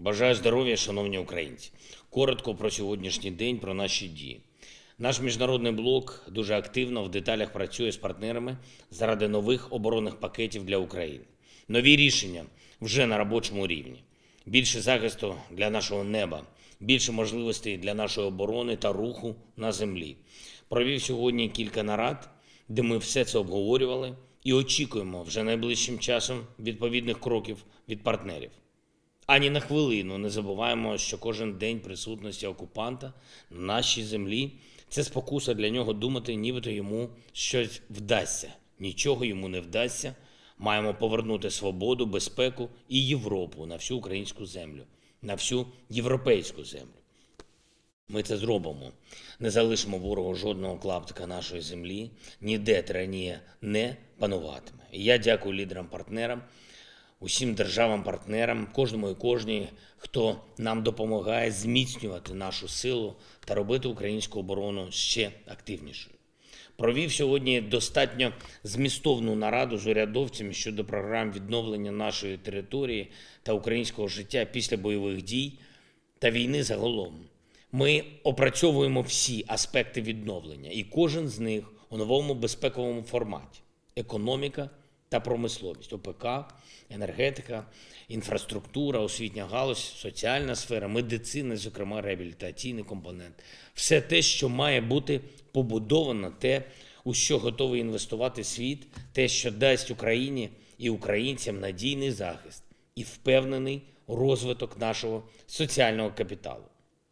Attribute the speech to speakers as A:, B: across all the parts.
A: Бажаю здоров'я, шановні українці. Коротко про сьогоднішній день, про наші дії. Наш міжнародний блок дуже активно в деталях працює з партнерами заради нових оборонних пакетів для України. Нові рішення вже на робочому рівні. Більше захисту для нашого неба, більше можливостей для нашої оборони та руху на землі. Провів сьогодні кілька нарад, де ми все це обговорювали і очікуємо вже найближчим часом відповідних кроків від партнерів. Ані на хвилину не забуваємо, що кожен день присутності окупанта на нашій землі – це спокуса для нього думати, нібито йому щось вдасться. Нічого йому не вдасться. Маємо повернути свободу, безпеку і Європу на всю українську землю, на всю європейську землю. Ми це зробимо. Не залишимо ворогу жодного клаптика нашої землі, ніде тиранія не пануватиме. І я дякую лідерам-партнерам, усім державам-партнерам, кожному і кожній, хто нам допомагає зміцнювати нашу силу та робити українську оборону ще активнішою. Провів сьогодні достатньо змістовну нараду з урядовцями щодо програм відновлення нашої території та українського життя після бойових дій та війни загалом. Ми опрацьовуємо всі аспекти відновлення, і кожен з них у новому безпековому форматі. Економіка та промисловість, ОПК, енергетика, інфраструктура, освітня галузь, соціальна сфера, медицина, зокрема реабілітаційний компонент. Все те, що має бути побудовано, те, у що готовий інвестувати світ, те, що дасть Україні і українцям надійний захист і впевнений розвиток нашого соціального капіталу.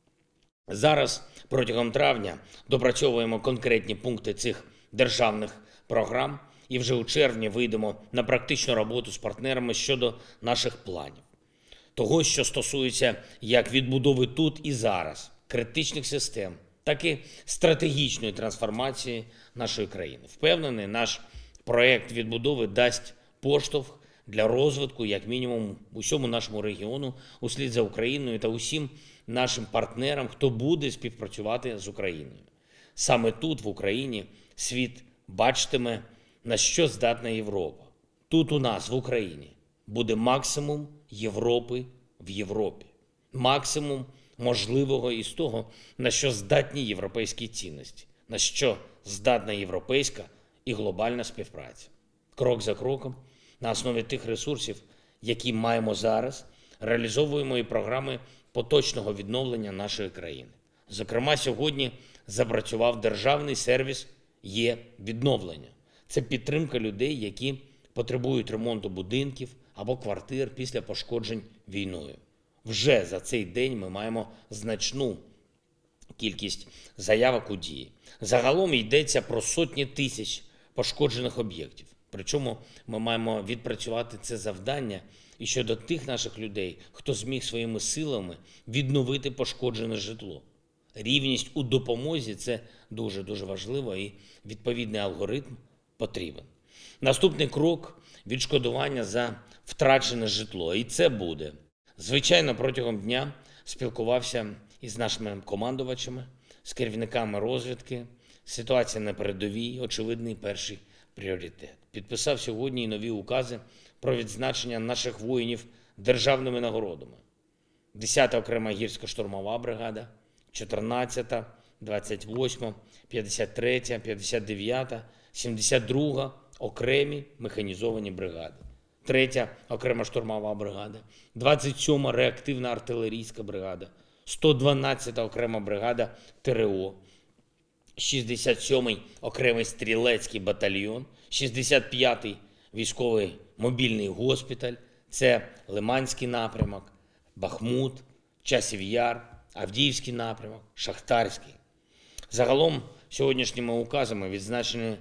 A: Зараз, протягом травня, допрацьовуємо конкретні пункти цих державних програм і вже у червні вийдемо на практичну роботу з партнерами щодо наших планів. Того, що стосується як відбудови тут і зараз, критичних систем, так і стратегічної трансформації нашої країни. Впевнений, наш проєкт відбудови дасть поштовх для розвитку, як мінімум, усьому нашому регіону, услід за Україною та усім нашим партнерам, хто буде співпрацювати з Україною. Саме тут, в Україні, світ бачитиме, на що здатна Європа. Тут у нас, в Україні, буде максимум Європи в Європі. Максимум можливого із того, на що здатні європейські цінності, на що здатна європейська і глобальна співпраця. Крок за кроком, на основі тих ресурсів, які маємо зараз, реалізовуємо і програми поточного відновлення нашої країни. Зокрема, сьогодні запрацював державний сервіс «Є-відновлення». Це підтримка людей, які потребують ремонту будинків або квартир після пошкоджень війною. Вже за цей день ми маємо значну кількість заявок у дії. Загалом йдеться про сотні тисяч пошкоджених об'єктів. Причому ми маємо відпрацювати це завдання і щодо тих наших людей, хто зміг своїми силами відновити пошкоджене житло. Рівність у допомозі – це дуже-дуже важливо, і відповідний алгоритм потрібен. Наступний крок – відшкодування за втрачене житло. І це буде. Звичайно, протягом дня спілкувався із нашими командувачами, з керівниками розвідки. Ситуація на передовій, очевидний перший пріоритет. Підписав сьогодні і нові укази про відзначення наших воїнів державними нагородами. 10-та окрема гірсько-штурмова бригада, 14-та, 28-та, 53-та, 59-та, 72-га окремі механізовані бригади. 3-та окрема штурмова бригада, 27-ма реактивна артилерійська бригада, 112-та окрема бригада ТРО, 67-й окремий стрілецький батальйон, 65-й військовий мобільний госпіталь, це Лиманський напрямок, Бахмут, Часів Яр, Авдіївський напрямок, Шахтарський. Загалом сьогоднішніми указами відзначені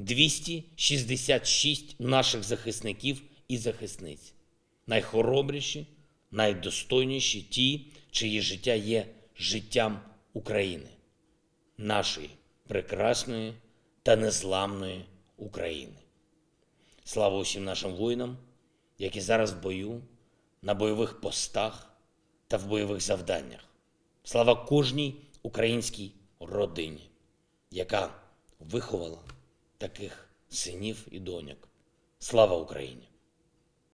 A: 266 наших захисників і захисниць. Найхоробріші, найдостойніші ті, чиї життя є життям України. Нашої прекрасної та незламної України. Слава усім нашим воїнам, які зараз в бою, на бойових постах та в бойових завданнях. Слава кожній українській родині, яка виховала таких синів і доньок. Слава Україні!